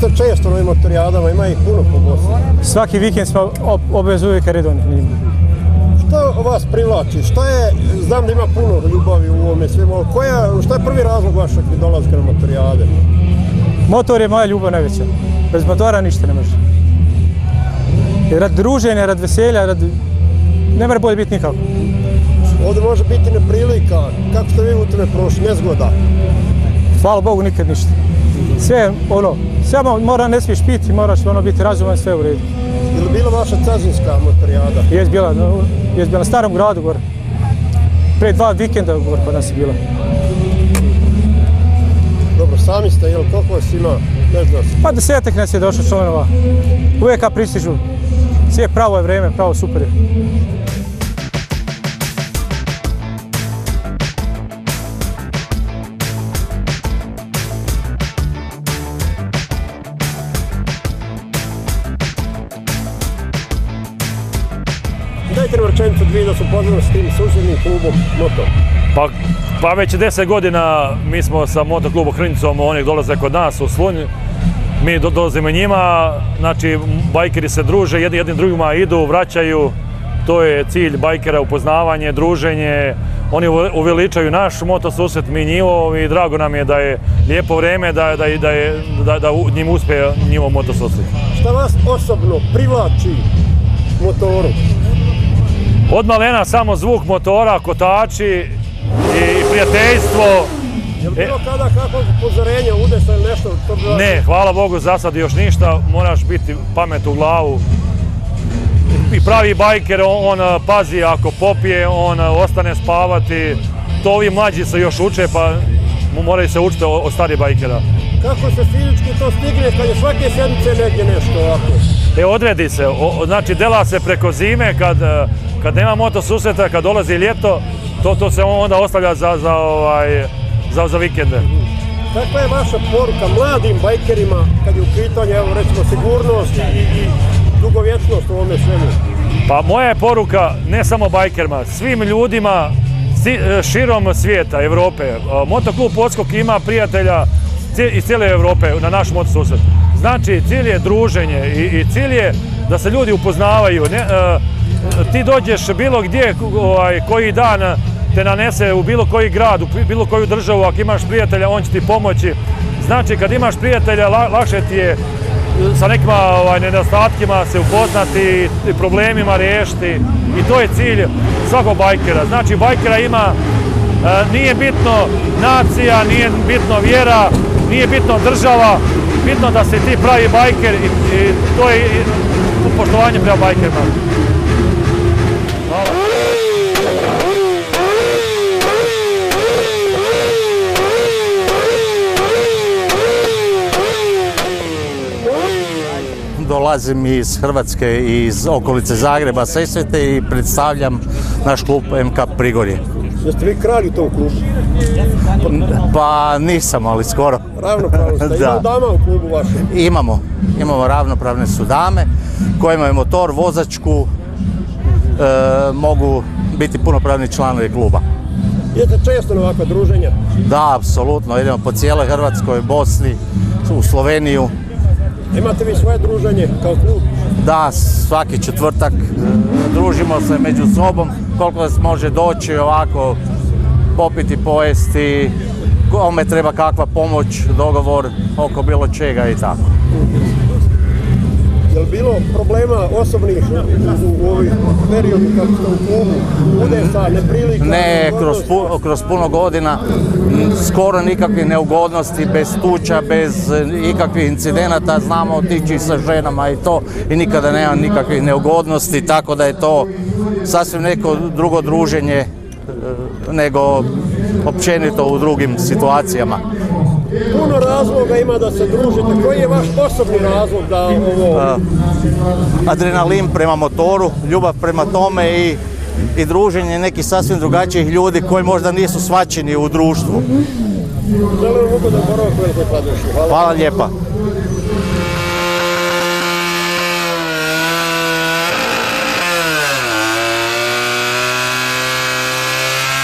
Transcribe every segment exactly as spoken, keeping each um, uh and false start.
Jeste često na ovim motorijadama, ima ih puno po Bosni? Svaki vikend smo obavezno uvijek redovni. Što vas privlači? Šta je, znam da ima puno ljubavi u ovome svemu, ali koja, šta je prvi razlog vašeg dolazka na motorijade? Motor je moja ljubav najveća. Bez motora ništa ne može. I rad druženja, rad veselja, rad... ne mora bolje biti nikako. Ovdje može biti neprilika. Kako ste vi u tome prošli? Nezgoda? Hvala Bogu, nikad ništa. Sve, ono, sve mora, ne smiješ piti, moraš ono biti razuman, sve u redu. Je li bila vaša cazinska motorijada? Jes bila, no, jes bila na starom gradu gore. Prije dva vikenda gore kod nas je bila. Dobro, sami ste, jel koliko vas ima? Ne znam se. Pa desetak nas je došlo članova. Uvijek kad pristižu. Sve pravo je vreme, pravo super je. Dajte nam rečenicu dvije da su upoznali s tim susjednim klubom Moto. Pa, pa već deset godina mi smo sa motoklubom Hrnicom, oni dolaze kod nas u Slunj. Mi do, dolazimo njima, znači bajkeri se druže, jedni, jednim drugima idu, vraćaju. To je cilj bajkera, upoznavanje, druženje. Oni uveličaju naš motosusret, mi njihov i drago nam je da je lijepo vrijeme, da, da, da, je, da, da njim uspije njihov motosusret. Šta vas osobno privlači motoru? Od malena samo zvuk motora, kotači i prijateljstvo. Je li bilo kada kakvo upozorenje, udesa ili nešto? Ne, hvala Bogu, za sad još ništa. Moraš biti pamet u glavu. I pravi bajker, on, on pazi ako popije, on ostane spavati. To ovi mlađi se još uče, pa moraju se učiti od starih bajkera. Kako se fizički to stigne kad je svake sedmice negdje nešto ovako? E, odredi se. O, znači, dela se preko zime, kad, kad nema motosusreta, kad dolazi ljeto, to, to se onda ostavlja za, za, ovaj, za, za vikende. Kakva je vaša poruka mladim bajkerima kad je u pitanju, evo recimo, sigurnost i, i dugovječnost u ovome svemu? Pa moja je poruka ne samo bajkerima, svim ljudima širom svijeta, Evrope. Motoklub Podskok ima prijatelja iz cijele Evrope na naš motosusret. Znači, cilj je druženje i, i cilj je da se ljudi upoznavaju. Ne, uh, ti dođeš bilo gdje, ovaj, koji dan te nanese u bilo koji grad, u bilo koju državu, ako imaš prijatelja, on će ti pomoći. Znači, kad imaš prijatelja, la, lakše ti je sa nekim ovaj, nedostatkima se upoznati i problemima riješiti. I to je cilj svakog bajkera. Znači, bajkera ima, uh, nije bitno nacija, nije bitno vjera, nije bitno država, bitno da si ti pravi bajker i, i to je poštovanje prema bajkerima. Hvala. Dolazim iz Hrvatske i iz okolice Zagreba, Sesvete i predstavljam naš klub M K Prigorje. Jeste vi kralj u tom klubu? Pa nisam, ali skoro. Ravnopravno ste. Ima dama u klubu vašem? Imamo. Imamo ravnopravne su dame koje imaju motor, vozačku, e, mogu biti punopravni članovi kluba. Idete često na ovakva druženja? Da, apsolutno. Idemo po cijeloj Hrvatskoj, Bosni, u Sloveniju. Imate vi svoje druženje kao klub? Da, svaki četvrtak družimo se među sobom, koliko se može doći ovako, popiti, pojesti, kome treba kakva pomoć, dogovor oko bilo čega i tako. Je li bilo problema osobnih u, u ovih periodu kako ste u klubu, udesa, neprilika? Ne, kroz, pu, kroz puno godina skoro nikakvih neugodnosti, bez tuča, bez ikakvih incidenata, znamo otići sa ženama i to i nikada nema nikakvih neugodnosti, tako da je to sasvim neko drugo druženje nego općenito u drugim situacijama. Puno razloga ima da se družite. Koji je vaš osobni razlog da ovo... Adrenalin prema motoru, ljubav prema tome i, i druženje nekih sasvim drugačijih ljudi koji možda nisu shvaćeni u društvu. Želim vam ugodan boravak u Velikoj Kladuši. Hvala. Hvala lijepa.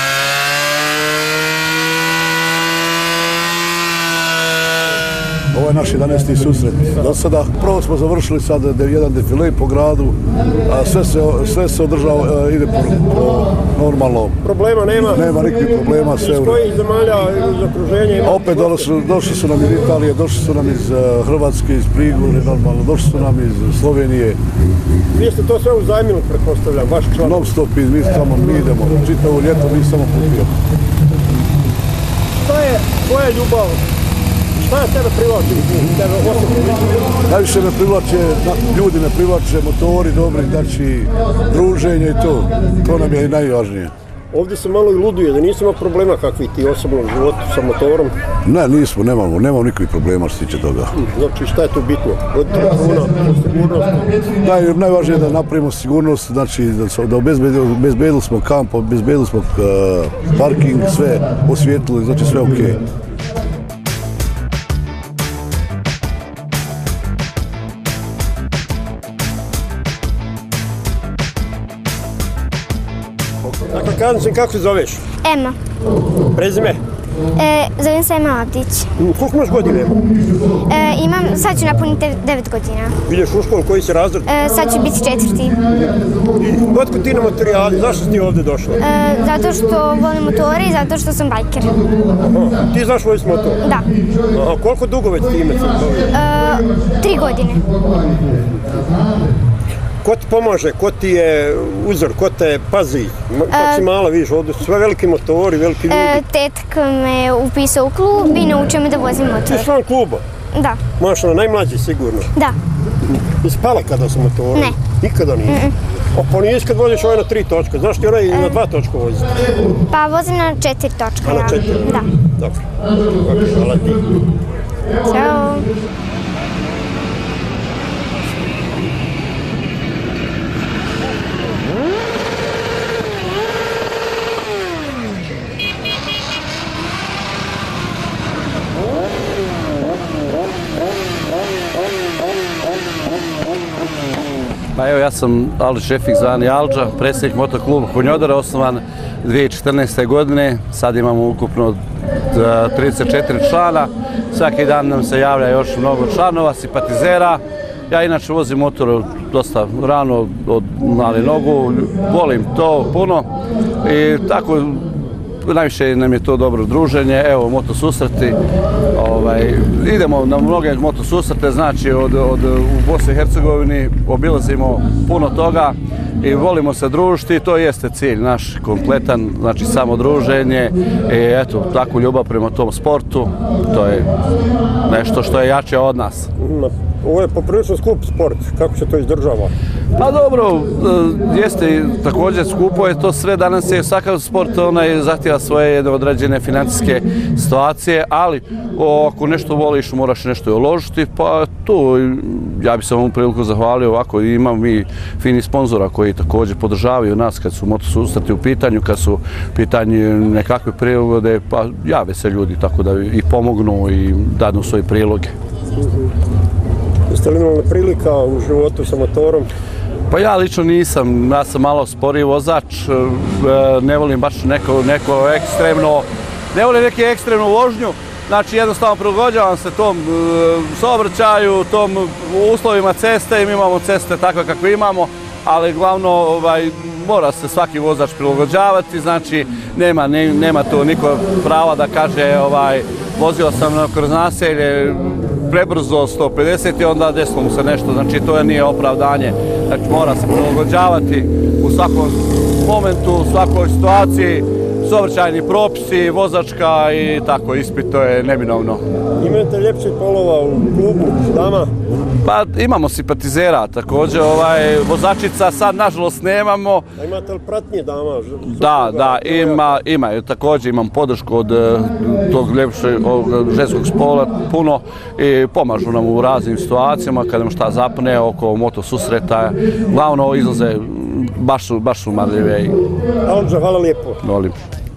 Ovo je naš jedanaesti susret. Do sada prvo smo završili sad jedan defile po gradu, a sve se, sve se održava, ide po, po normalno. Problema nema? Nema nikakvih problema. Sve iz kojih zemalja iz okruženja? Opet došli, došli su nam iz Italije, došli su nam iz uh, Hrvatske, iz Prigore, normalno, došli su nam iz Slovenije. Vi ste to sve uzajmili, pretpostavljam, vaš član? Non stop, mi samo mi idemo, čitavo ljeto mi samo putujemo. Šta je tvoja ljubav? Šta je tebe privlači? Najviše me privlače, ljudi me privlače, motori dobri, znači druženje i to. To nam je najvažnije. Ovdje se malo i luduje, da nisi imao problema kakvi ti osobno u životu sa motorom? Ne, nismo, nemamo, nemamo nikakvih problema što se tiče toga. Znači šta je tu bitno? Od telefona, od sigurnosti? Naj, najvažnije je da napravimo sigurnost, znači da, da obezbedili, obezbedili smo kamp, obezbedili smo uh, parking, sve osvijetlili, znači sve okej. Okay. Dakle, kažem se, kako se zoveš? Ema. Prezime? E, zovem se Ema Abdić. Koliko imaš godine? E, imam, sad ću napuniti devet godina. Ideš u školu, koji si razred? E, sad ću biti četvrti. I otkud ti na motorijadi? Zašto si ti ovdje došla? E, zato što volim motore i zato što sam bajker. Aha, ti znaš voziti motor? Da. Aha, koliko dugo već ti ime se bavi? E, tri godine. Ko ti pomaže, ko ti je uzor, ko te pazi? Kako si mala, vidiš, ovdje su sve veliki motori, veliki ljudi. E, tetka me upisao u klub i naučio me da vozim motor. Ti si član kluba? Da. Maš na najmlađi sigurno? Da. I spala kada su motori? Ne. Nikada nije? Mm -mm. O, pa nijesi kad voziš ovaj na tri točke, znaš ti onaj e... na dva točka vozi? Pa vozim na četiri točka, ja. Na četiri? Da. Dobro. Ok, hvala ti. Ćao. Pa evo, ja sam Alđa Šefik, zvani Alđa, predsjednik motokluba Konjodara, osnovan dvije tisuće četrnaeste. godine. Sad imamo ukupno trideset četiri člana. Svaki dan nam se javlja još mnogo članova, simpatizera. Ja inače vozim motor dosta rano, od male nogu, volim to puno i tako najviše nam je to dobro druženje, evo moto susreti, ovaj, idemo na mnoge moto susrete, znači od, od, u Bosni i Hercegovini obilazimo puno toga i volimo se družiti, to jeste cilj naš kompletan, znači samo druženje i eto, takvu ljubav prema tom sportu, to je nešto što je jače od nas. Ovo je poprilično skup sport, kako se to izdržava? Pa dobro, jeste također skupo je to sve, danas je svakav sport onaj zahtjeva svoje jedne određene financijske situacije, ali ako nešto voliš moraš nešto i uložiti, pa tu ja bih se ovom priliku zahvalio ovako, imamo mi fini sponzora koji također podržavaju nas kad su motosusreti u pitanju, kad su u pitanju nekakve prilogode, pa jave se ljudi tako da i pomognu i dadnu svoje priloge. Jeste li imali prilika u životu sa motorom? Pa ja lično nisam, ja sam malo sporiji vozač, ne volim baš neko, neko ekstremno, ne volim neki ekstremnu vožnju, znači jednostavno prilagođavam se tom saobraćaju, tom uslovima ceste i mi imamo ceste takve kakve imamo, ali glavno ovaj, mora se svaki vozač prilagođavati, znači nema, ne, nema to niko prava da kaže ovaj, vozio sam kroz naselje prebrzo sto pedeset i onda desilo mu se nešto, znači to nije opravdanje, znači mora se prilagođavati u svakom momentu, u svakoj situaciji, saobraćajni propisi, vozačka i tako ispit, to je neminovno. Imate ljepših polova u klubu dama? Pa imamo simpatizera, također ovaj, vozačica sad nažalost nemamo. A imate li pratnje dama? Da, da, ima, ima, također imam podršku od tog ljepšeg ženskog spola puno i pomažu nam u raznim situacijama kada nam šta zapne oko moto susreta, glavno izlaze baš su, baš su marljive. Alđa, hvala lijepo. Volim.